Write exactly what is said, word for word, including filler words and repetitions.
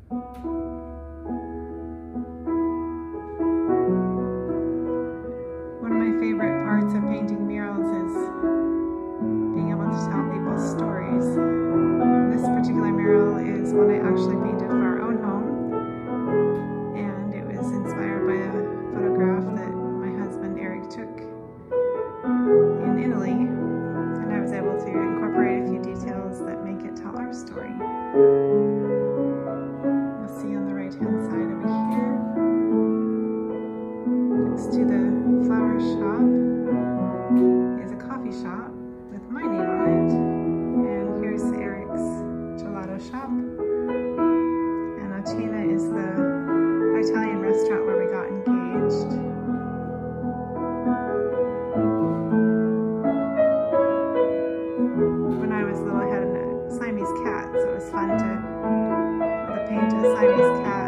One of my favorite parts of painting murals is being able to tell people stories. This particular mural is one I actually painted for our own home, and it was inspired by a photograph that my husband Eric took in Italy, and I was able to incorporate a few details that make it tell our story. You'll see on the right hand side over here, next to the flower shop, is a coffee shop with my name on it, and here's Eric's gelato shop, and Acena is the Italian restaurant where we got engaged. When I was little, I had a Siamese cat, so it was fun to, to paint a Siamese cat.